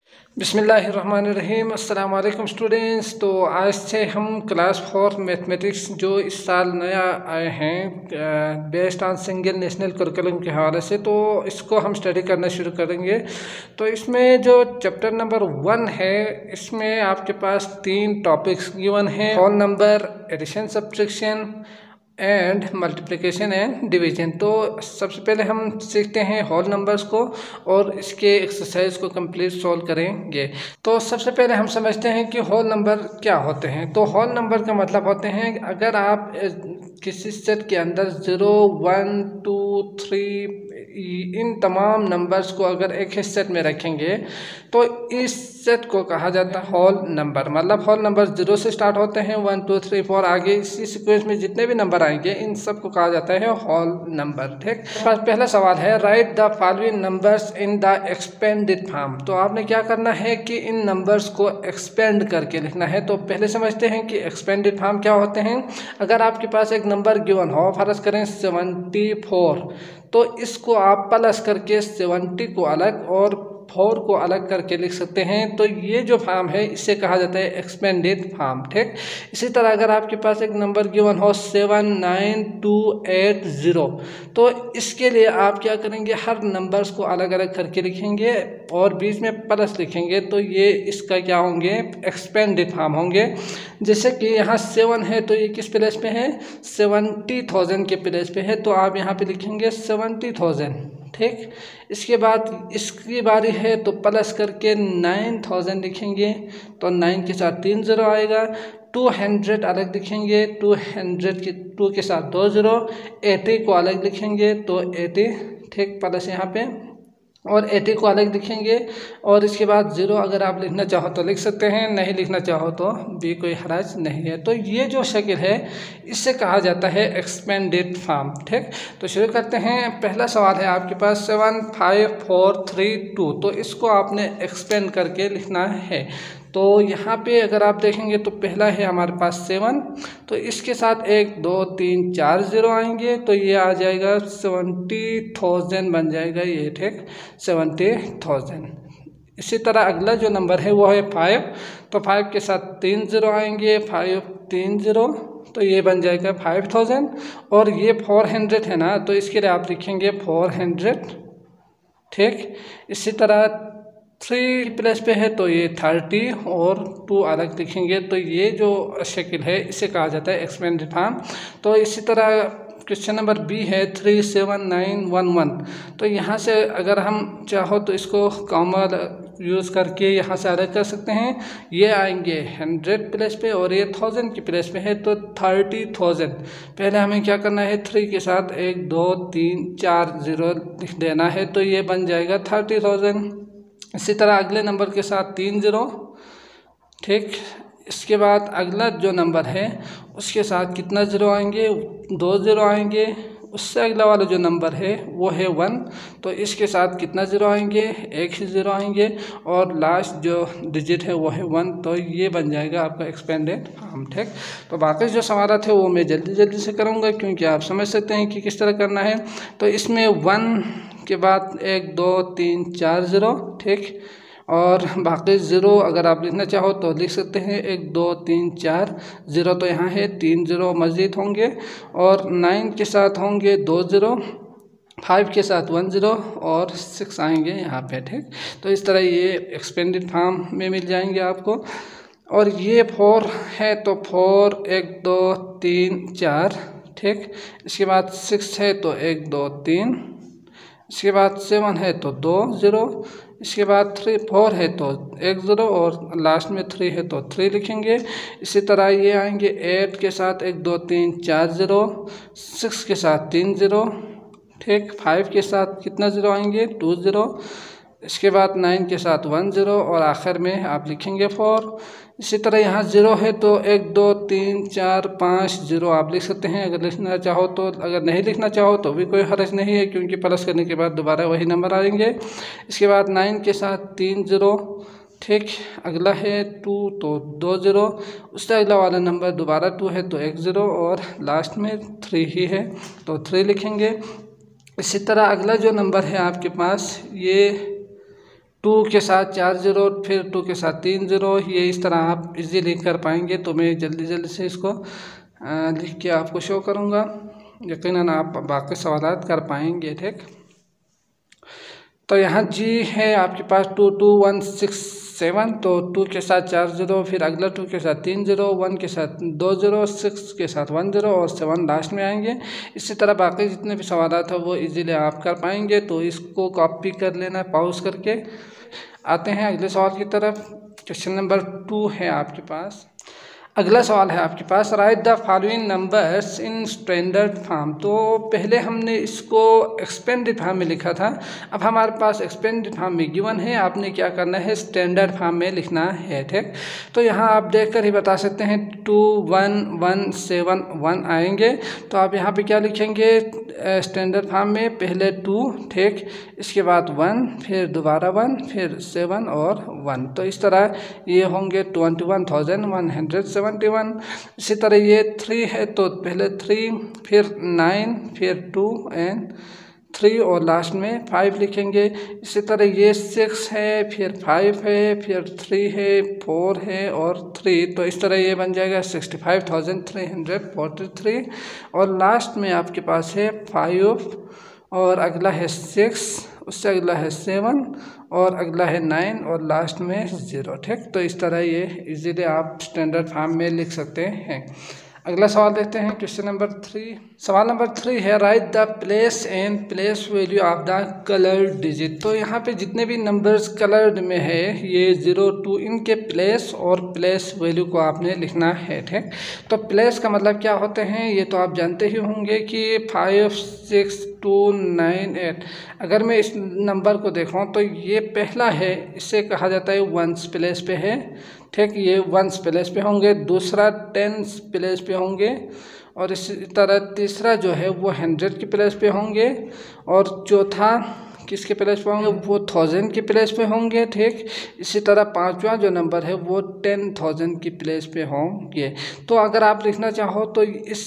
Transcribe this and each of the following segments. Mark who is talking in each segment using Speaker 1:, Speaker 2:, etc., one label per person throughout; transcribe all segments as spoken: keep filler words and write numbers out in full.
Speaker 1: बिस्मिल्लाहिर्रहमानिर्रहीम। अस्सलाम वालेकुम स्टूडेंट्स। तो आज से हम क्लास फोर मैथमेटिक्स जो इस साल नया आए हैं based on single national curriculum के हवाले से, तो इसको हम स्टडी करना शुरू करेंगे। तो इसमें जो चैप्टर नंबर वन है, इसमें आपके पास तीन टॉपिक्स गिवन हैं: whole number, addition, subtraction and multiplication and division. तो सबसे पहले हम सीखते हैं होल नंबर्स को और इसके एक्सरसाइज को कंप्लीट सॉल्व करेंगे। तो सबसे पहले हम समझते हैं कि होल नंबर क्या होते हैं। तो होल नंबर का मतलब होते हैं अगर आप किसी सेट के अंदर ज़ीरो वन टू थ्री इन तमाम नंबर्स को अगर एक ही सेट में रखेंगे तो इस सेट को कहा जाता है होल नंबर। मतलब होल नंबर जीरो से स्टार्ट होते हैं, वन टू थ्री फोर आगे इसी सीक्वेंस में जितने भी नंबर आएंगे इन सब को कहा जाता है होल नंबर। ठीक, पहला सवाल है write the following numbers in the expanded form. तो आपने क्या करना है कि इन नंबर्स को एक्सपेंड करके लिखना है। तो पहले समझते हैं कि एक्सपेंडेड फॉर्म क्या होते हैं। अगर आपके पास एक नंबर गिवन हो, फर्ज करें सेवेंटी फोर, तो इसको आप प्लस करके सेवेंटी को अलग और फोर को अलग करके लिख सकते हैं। तो ये जो फॉर्म है इसे कहा जाता है एक्सपेंडेड फॉर्म। ठीक, इसी तरह अगर आपके पास एक नंबर गिवन हो seven nine two eight zero, तो इसके लिए आप क्या करेंगे, हर नंबर्स को अलग अलग करके लिखेंगे और बीच में प्लस लिखेंगे। तो ये इसका क्या होंगे, एक्सपेंडेड फॉर्म होंगे। जैसे कि यहाँ सेवन है तो ये किस प्लेस पे है, सेवेंटी थाउजेंड के प्लेस पे है, तो आप यहाँ पे लिखेंगे सेवेंटी थाउजेंड। ठीक, इसके बाद इसकी बारी है तो प्लस करके नाइन थाउजेंड लिखेंगे, तो नाइन के साथ तीन ज़ीरो आएगा। टू हंड्रेड अलग लिखेंगे, टू हंड्रेड के टू के साथ दो ज़ीरो। एटी को अलग लिखेंगे तो एटी, ठीक, प्लस यहाँ पे, और एटी को अलग लिखेंगे। और इसके बाद ज़ीरो अगर आप लिखना चाहो तो लिख सकते हैं, नहीं लिखना चाहो तो भी कोई हराज नहीं है। तो ये जो शक्ल है इससे कहा जाता है एक्सपेंडेड फॉर्म। ठीक, तो शुरू करते हैं। पहला सवाल है आपके पास seven five four three two, तो इसको आपने एक्सपेंड करके लिखना है। तो यहाँ पे अगर आप देखेंगे तो पहला है हमारे पास सेवन, तो इसके साथ एक दो तीन चार ज़ीरो आएंगे, तो ये आ जाएगा सेवेंटी थाउजेंड बन जाएगा ये। ठीक, सेवेंटी थाउजेंड। इसी तरह अगला जो नंबर है वो है फाइव, तो फाइव के साथ तीन ज़ीरो आएंगे, फाइव तीन ज़ीरो, तो ये बन जाएगा फाइव थाउजेंड। और ये फोर हंड्रेड है ना, तो इसके लिए आप लिखेंगे फोर हंड्रेड। ठीक, इसी तरह थ्री प्लस पे है तो ये थर्टी और टू अलग लिखेंगे। तो ये जो शक्ल है इसे कहा जाता है एक्सपेंडेड फॉर्म। तो इसी तरह क्वेश्चन नंबर बी है three seven nine one one, तो यहाँ से अगर हम चाहो तो इसको कॉमा यूज़ करके यहाँ से अलग कर सकते हैं। ये आएंगे हंड्रेड प्लेस पे और ये थाउजेंड की प्लेस पे है, तो थर्टी थाउजेंड। पहले हमें क्या करना है, थ्री के साथ एक दो तीन चार ज़ीरो लिख देना है, तो ये बन जाएगा थर्टी थाउजेंड। इसी तरह अगले नंबर के साथ तीन ज़ीरो। ठीक, इसके बाद अगला जो नंबर है उसके साथ कितना ज़ीरो आएंगे, दो ज़ीरो आएंगे। उससे अगला वाला जो नंबर है वो है वन, तो इसके साथ कितना ज़ीरो आएंगे, एक ही ज़ीरो आएंगे। और लास्ट जो डिजिट है वो है वन, तो ये बन जाएगा आपका एक्सपेंडेड फॉर्म। ठीक, तो बाकी जो सवाल थे वो मैं जल्दी जल्दी से करूँगा क्योंकि आप समझ सकते हैं कि किस तरह करना है। तो इसमें वन के बाद एक दो तीन चार ज़ीरो, ठीक, और बाकी ज़ीरो अगर आप लिखना चाहो तो लिख सकते हैं, एक दो तीन चार ज़ीरो, तो यहाँ है तीन ज़ीरो मज़ीद होंगे। और नाइन के साथ होंगे दो ज़ीरो, फाइव के साथ वन ज़ीरो और सिक्स आएंगे यहाँ पे। ठीक, तो इस तरह ये एक्सपेंडेड फॉर्म में मिल जाएंगे आपको। और ये फोर है तो फोर, एक दो तीन चार, ठीक, इसके बाद सिक्स है तो एक दो तीन, इसके बाद सेवन है तो दो ज़ीरो, इसके बाद थ्री फोर है तो एक ज़ीरो और लास्ट में थ्री है तो थ्री लिखेंगे। इसी तरह ये आएंगे एट के साथ एक दो तीन चार ज़ीरो, सिक्स के साथ तीन ज़ीरो, ठीक, फाइव के साथ कितना ज़ीरो आएंगे, टू ज़ीरो, इसके बाद नाइन के साथ वन ज़ीरो और आखिर में आप लिखेंगे फोर। इसी तरह यहाँ ज़ीरो है तो एक दो तीन चार पाँच ज़ीरो आप लिख सकते हैं अगर लिखना चाहो तो। अगर नहीं लिखना चाहो तो भी कोई हर्ज नहीं है क्योंकि प्लस करने के बाद दोबारा वही नंबर आएंगे। इसके बाद नाइन के साथ तीन ज़ीरो, ठीक, अगला है टू तो दो ज़ीरो, उससे अगला वाला नंबर दोबारा टू है तो एक ज़ीरो और लास्ट में थ्री ही है तो थ्री लिखेंगे। इसी तरह अगला जो नंबर है आपके पास ये टू के साथ चार ज़ीरो, फिर टू के साथ तीन ज़ीरो, ये इस तरह आप इजीली कर पाएंगे। तो मैं जल्दी जल्दी से इसको लिख के आपको शो करूँगा, यकीनन आप बाकी सवाल कर पाएंगे। ठीक, तो यहाँ जी है आपके पास two two one six seven, तो टू के साथ चार ज़ीरो, फिर अगला टू के साथ तीन ज़ीरो, वन के साथ दो ज़ीरो, सिक्स के साथ वन ज़ीरो और सेवन लास्ट में आएंगे। इसी तरह बाकी जितने भी सवाल थे वो इजीली आप कर पाएंगे। तो इसको कॉपी कर लेना, पॉज करके आते हैं अगले सवाल की तरफ। क्वेश्चन नंबर टू है आपके पास। अगला सवाल है आपके पास, write the following numbers in standard form. तो पहले हमने इसको एक्सपेंडेड फॉर्म में लिखा था, अब हमारे पास एक्सपेंडेड फॉर्म में गिवन है, आपने क्या करना है स्टैंडर्ड फॉर्म में लिखना है। ठीक, तो यहाँ आप देखकर ही बता सकते हैं two one one seven one आएंगे। तो आप यहाँ पे क्या लिखेंगे स्टैंडर्ड फॉर्म में, पहले टू, ठीक, इसके बाद वन, फिर दोबारा वन, फिर सेवन और वन। तो इस तरह ये होंगे twenty one thousand one hundred seventy one. इसी तरह ये थ्री है तो पहले थ्री, फिर नाइन, फिर टू एंड थ्री और लास्ट में फाइव लिखेंगे। इसी तरह ये सिक्स है, फिर फाइव है, फिर थ्री है, फोर है और थ्री। तो इस तरह ये बन जाएगा sixty five thousand three hundred forty three. और लास्ट में आपके पास है फाइव, और अगला है सिक्स, उससे अगला है सेवन, और अगला है नाइन, और लास्ट में ज़ीरो। ठीक, तो इस तरह ये इजीली आप स्टैंडर्ड फॉर्म में लिख सकते हैं। अगला सवाल देखते हैं, क्वेश्चन नंबर थ्री। सवाल नंबर थ्री है, write the place and place value of the coloured digit. तो यहाँ पे जितने भी नंबर्स कलर्ड में है, ये ज़ीरो टू, इनके प्लेस और प्लेस वैल्यू को आपने लिखना है। ठीक, तो प्लेस का मतलब क्या होते हैं ये तो आप जानते ही होंगे कि five six two nine eight. अगर मैं इस नंबर को देखूँ तो ये पहला है, इसे कहा जाता है वंस प्लेस पे है। ठीक, ये वंस प्लेस पे होंगे, दूसरा टेंस प्लेस पे होंगे, और इसी तरह तीसरा जो है वो हंड्रेड की प्लेस पे होंगे, और चौथा किसके प्लेस पे होंगे वो थाउजेंड की प्लेस पे होंगे। ठीक, इसी तरह पांचवा जो नंबर है वो टेन थाउजेंड की प्लेस पे होंगे। तो अगर आप लिखना चाहो तो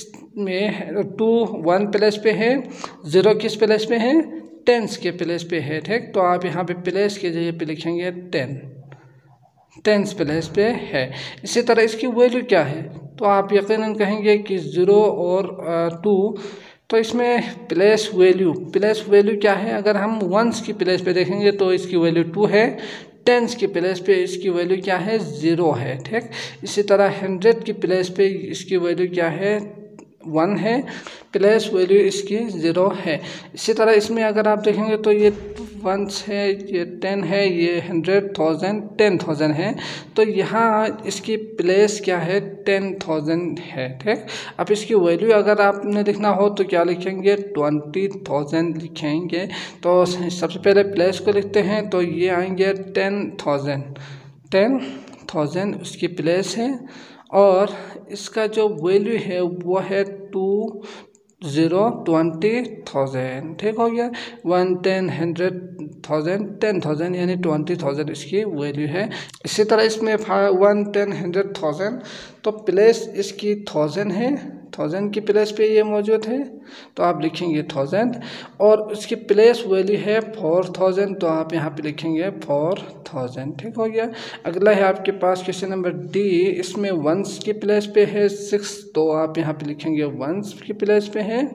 Speaker 1: इसमें टू वन प्लेस पे है, ज़ीरो किस प्लेस पे है, टेंस के प्लेस पे है। ठीक, तो आप यहाँ पे प्लेस के जगह पे लिखेंगे टेन, टेंस प्लेस पे है। इसी तरह इसकी वैल्यू क्या है, तो आप यकीनन कहेंगे कि ज़ीरो और टू, तो इसमें प्लेस वैल्यू प्लेस वैल्यू क्या है, अगर हम वंस की प्लेस पे देखेंगे तो इसकी वैल्यू टू है, टेंस की प्लेस पे इसकी वैल्यू क्या है, ज़ीरो है। ठीक, इसी तरह हंड्रेड की प्लेस पे इसकी वैल्यू क्या है, वन है, प्लेस वैल्यू इसकी ज़ीरो है। इसी तरह इसमें अगर आप देखेंगे तो ये वंस है, ये टेन है, ये हंड्रेड थाउजेंड टेन थाउजेंड है, तो यहाँ इसकी प्लेस क्या है, टेन थाउजेंड है। ठीक, अब इसकी वैल्यू अगर आपने लिखना हो तो क्या लिखेंगे, ट्वेंटी थाउजेंड लिखेंगे। तो सबसे पहले प्लेस को लिखते हैं, तो ये आएंगे टेन थाउजेंड, टेन थाउजेंड उसकी प्लेस है, और इसका जो वैल्यू है वो है टू ज़ीरो ट्वेंटी थाउजेंड। ठीक हो गया, one ten hundred thousand ten thousand यानी ट्वेंटी थाउजेंड इसकी वैल्यू है। इसी तरह इसमें वन टेन हंड्रेड थाउजेंड, तो प्लेस इसकी थाउजेंड है, थाउजेंड की प्लेस पे ये मौजूद है, तो आप लिखेंगे थाउजेंड, और उसकी प्लेस वैल्यू है फोर थाउजेंड, तो आप यहाँ पे लिखेंगे फोर थाउजेंड। ठीक हो गया। अगला है आपके पास क्वेश्चन नंबर डी, इसमें वंस की प्लेस पे है सिक्स, तो आप यहाँ पे लिखेंगे वंस की प्लेस पे है,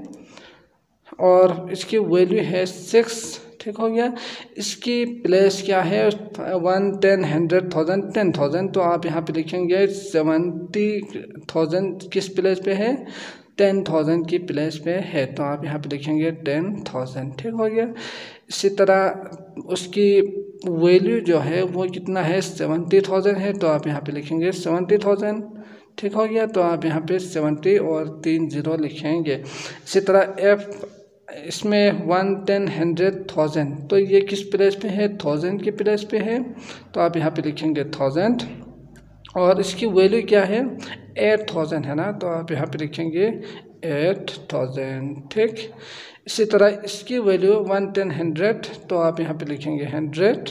Speaker 1: और इसकी वैल्यू है सिक्स। ठीक हो गया। इसकी प्लेस क्या है, one ten hundred thousand ten thousand, तो आप यहाँ पे लिखेंगे सेवेंटी थाउजेंड किस प्लेस पे है, टेन थाउजेंड की प्लेस पे है, तो आप यहाँ पे लिखेंगे टेन थाउजेंड। ठीक हो गया। इसी तरह उसकी वैल्यू जो है वो कितना है, सेवेंटी थाउजेंड है, तो आप यहाँ पे लिखेंगे सेवेंटी थाउजेंड। ठीक हो गया, तो आप यहाँ पे सेवेंटी और तीन जीरो लिखेंगे। इसी तरह एफ, इसमें वन टेन हंड्रेड थाउजेंड, तो ये किस प्लेस पे है, थाउजेंड की प्लेस पे है, तो आप यहाँ पे लिखेंगे थाउजेंड, और इसकी वैल्यू क्या है, एट थाउजेंड है ना, तो आप यहाँ पे लिखेंगे एट थाउजेंड। ठीक, इसी तरह इसकी वैल्यू वन टेन हंड्रेड, तो आप यहाँ पे लिखेंगे हंड्रेड,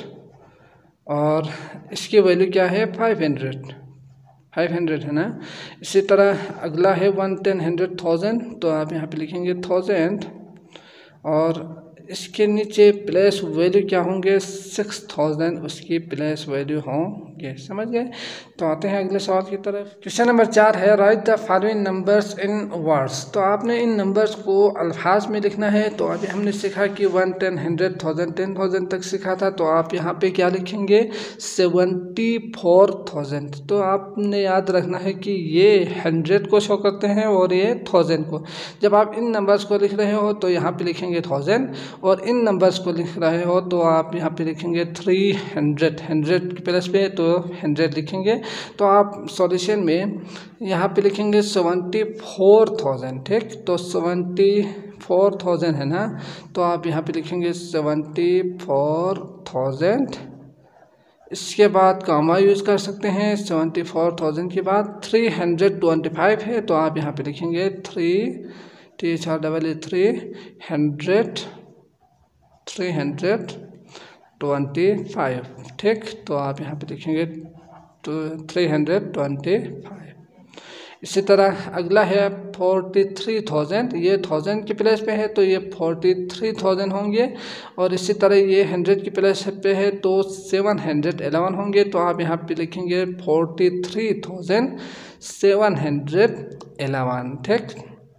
Speaker 1: और इसकी वैल्यू क्या है, फाइव हंड्रेड फाइव हंड्रेड है ना। इसी तरह अगला है वन टेन हंड्रेड थाउजेंड, तो आप यहाँ पे लिखेंगे थाउजेंड, और इसके नीचे प्लेस वैल्यू क्या होंगे, सिक्स थाउजेंड उसकी प्लेस वैल्यू होंगे। समझ गए। तो आते हैं अगले सवाल की तरफ। क्वेश्चन नंबर चार है, write the following numbers in words. तो आपने इन नंबर्स को अल्फाज में लिखना है। तो अभी हमने सीखा कि one, ten, hundred, thousand, ten thousand तक सीखा था। तो आप यहाँ पे क्या लिखेंगे, सेवेंटी फोर थाउजेंड। तो आपने याद रखना है कि ये हंड्रेड को शो करते हैं और ये थाउजेंड को। जब आप इन नंबर्स को लिख रहे हो तो यहाँ पे लिखेंगे थाउजेंड, और इन नंबर्स को लिख रहे हो तो आप यहाँ पे लिखेंगे थ्री हंड्रेड। हंड्रेड की प्लस पे तो हंड्रेड लिखेंगे। तो आप सॉल्यूशन में यहाँ पे लिखेंगे सेवेंटी फोर थाउजेंड। ठीक, तो सेवेंटी फोर थाउजेंड है ना, तो आप यहाँ पे लिखेंगे सेवेंटी फोर थाउजेंड। इसके बाद कामा यूज़ कर सकते हैं। सेवेंटी फोर थाउजेंड के बाद थ्री हंड्रेड ट्वेंटी फाइव है, तो आप यहाँ पे लिखेंगे three T H R double A three hundred three hundred twenty five. ठीक, तो आप यहाँ पे लिखेंगे थ्री हंड्रेड ट्वेंटी फाइव। इसी तरह अगला है फोर्टी थ्री थाउजेंड। ये थाउजेंड की प्लेस पे है तो ये फोर्टी थ्री थाउजेंड होंगे। और इसी तरह ये हंड्रेड की प्लेस पे है तो सेवन हंड्रेड एलेवन होंगे। तो आप यहाँ पे लिखेंगे forty three thousand seven hundred eleven. ठीक,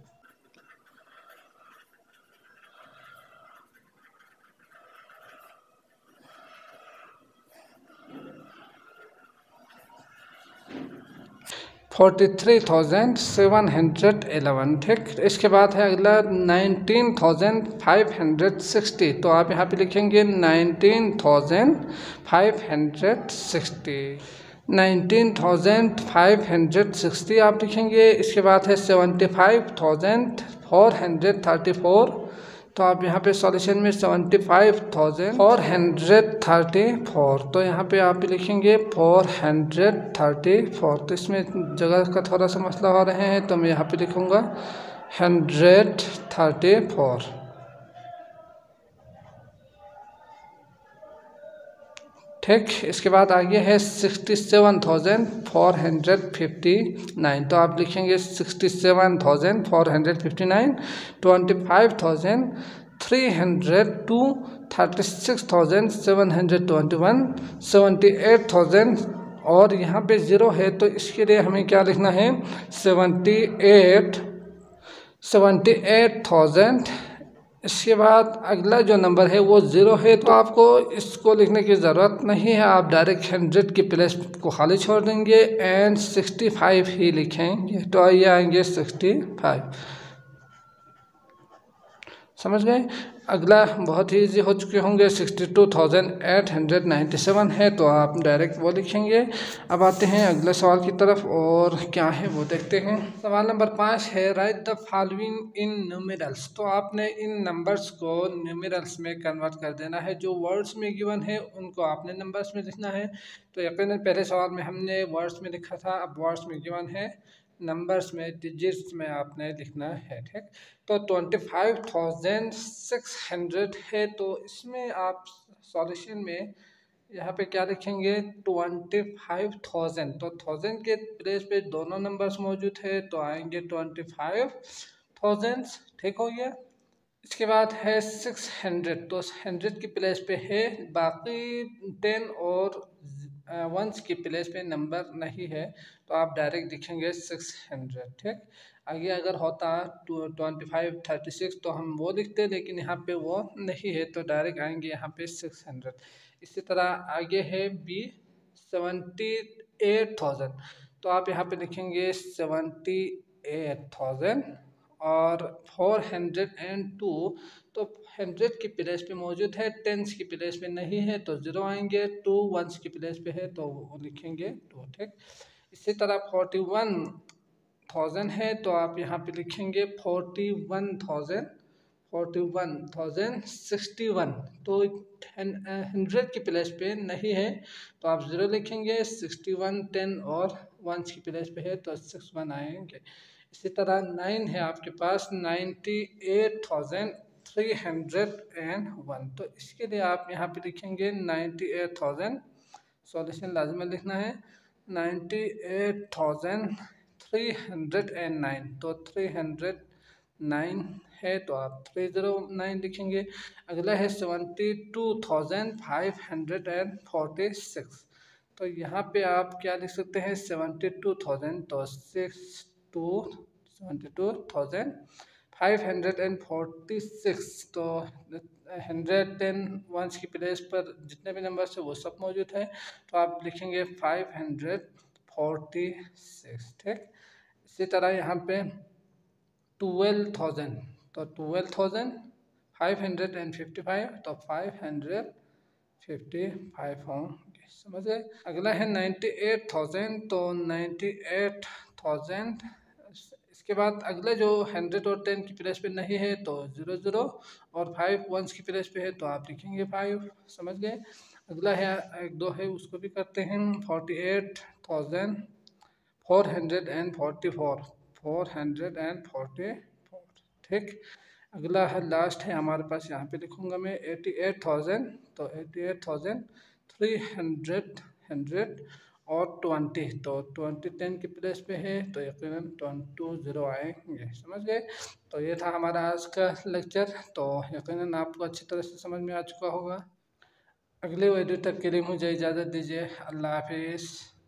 Speaker 1: forty three thousand seven hundred eleven. ठीक, इसके बाद है अगला nineteen thousand five hundred sixty. तो आप यहाँ पे लिखेंगे nineteen thousand five hundred sixty nineteen thousand five hundred sixty आप लिखेंगे। इसके बाद है seventy five thousand four hundred thirty four. तो आप यहाँ पे सॉल्यूशन में seventy five thousand four hundred thirty four, तो यहाँ पे आप लिखेंगे फोर हंड्रेड थर्टी फोर। तो इसमें जगह का थोड़ा सा मसला हो रहे हैं तो मैं यहाँ पे लिखूँगा हंड्रेड थर्टी फोर। ठीक, इसके बाद आगे है sixty seven thousand four hundred fifty nine. तो आप लिखेंगे sixty seven thousand four hundred fifty nine twenty five thousand three hundred two thirty six thousand seven hundred twenty one seventy eight thousand. और यहाँ पे ज़ीरो है तो इसके लिए हमें क्या लिखना है, seventy eight seventy eight thousand. इसके बाद अगला जो नंबर है वो ज़ीरो है तो आपको इसको लिखने की ज़रूरत नहीं है। आप डायरेक्ट हंड्रेड की प्लेस को खाली छोड़ देंगे एंड सिक्सटी फाइव ही लिखेंगे। तो ये आएंगे सिक्सटी फाइव। समझ गए। अगला बहुत ही ईजी हो चुके होंगे, sixty two thousand eight hundred ninety seven है तो आप डायरेक्ट वो लिखेंगे। अब आते हैं अगले सवाल की तरफ और क्या है वो देखते हैं। सवाल नंबर पाँच है, write the following in numerals. तो आपने इन नंबर्स को न्यूमेरल्स में कन्वर्ट कर देना है। जो वर्ड्स में गिवन है उनको आपने नंबर्स में लिखना है। तो यकीनन पहले सवाल में हमने वर्ड्स में लिखा था, अब वर्ड्स में गिवन है नंबर्स में डिजिट्स में आपने लिखना है। ठीक, तो twenty five thousand six hundred है तो इसमें आप सॉल्यूशन में यहाँ पे क्या लिखेंगे, ट्वेंटी फाइव थाउजेंड। तो थाउजेंड के प्लेस पे दोनों नंबर्स मौजूद है तो आएंगे ट्वेंटी फाइव थाउजेंड। ठीक हो गया। इसके बाद है सिक्स हंड्रेड। तो हंड्रेड की प्लेस पे है, बाकी टेन और वंस की प्लेस पे नंबर नहीं है तो आप डायरेक्ट लिखेंगे सिक्स हंड्रेड। ठीक, आगे अगर होता ट्वेंटी फाइव थर्टी सिक्स तो हम वो लिखते, लेकिन यहाँ पे वो नहीं है तो डायरेक्ट आएंगे यहाँ पे सिक्स हंड्रेड। इसी तरह आगे है बी सेवेंटी एट थाउजेंड। तो आप यहाँ पे लिखेंगे सेवेंटी एट थाउजेंड। और फोर हंड्रेड एंड टू तो हंड्रेड की प्लेस पे मौजूद है, टेंस की प्लेस पे नहीं है तो ज़ीरो आएंगे, टू वंस की प्लेस पे है तो वो लिखेंगे टू। ठीक, इसी तरह फोर्टी वन थाउजेंड है तो आप यहाँ पे लिखेंगे forty one thousand forty one thousand sixty one. तो हंड्रेड की प्लेस पे नहीं है तो आप ज़ीरो लिखेंगे, सिक्सटी वन टेन और वंस की प्लेस पे है तो सिक्स वन आएंगे। इसी तरह नाइन है आपके पास ninety eight thousand three hundred and one. तो इसके लिए आप यहाँ पे लिखेंगे नाइन्टी एट थाउजेंड। सॉल्यूशन लाजमी लिखना है ninety eight thousand three hundred and nine. तो थ्री हंड्रेड नाइन है तो आप थ्री ज़ीरो नाइन लिखेंगे। अगला है seventy two thousand five hundred and forty six. तो यहाँ पे आप क्या लिख सकते हैं, सेवेंटी टू थाउजेंड तो six two seventy two thousand five hundred and forty six. तो हंड्रेड टेन वंस की प्लेस पर जितने भी नंबर्स है वो सब मौजूद है, तो आप लिखेंगे फाइव हंड्रेड फोर्टी सिक्स। ठीक, इसी तरह यहाँ पे ट्वेल्व थाउजेंड तो twelve thousand five hundred and fifty five तो फाइव हंड्रेड फिफ्टी फाइव होंगे, समझ गए। अगला है नाइन्टी एट थाउजेंड तो नाइन्टी एट थाउजेंड। इसके बाद अगले जो हंड्रेड और टेन की प्लेस पे नहीं है तो ज़ीरो ज़ीरो और फाइव वंस की प्लेस पे है तो आप लिखेंगे फाइव, समझ गए। अगला है एक दो है उसको भी करते हैं, forty eight thousand four hundred and forty four four hundred and forty four. ठीक, अगला है लास्ट है हमारे पास, यहाँ पे लिखूंगा मैं एटी एट थाउजेंड तो eighty eight thousand three hundred hundred और ट्वेंटी तो ट्वेंटी टेन की प्लेस पे है तो यकीनन ट्वेंटी टू ज़ीरो आएंगे, समझ गए। तो ये था हमारा आज का लेक्चर, तो यकीनन आपको अच्छी तरह से समझ में आ चुका होगा। अगले वीडियो तक के लिए मुझे इजाज़त दीजिए, अल्लाह हाफिज़।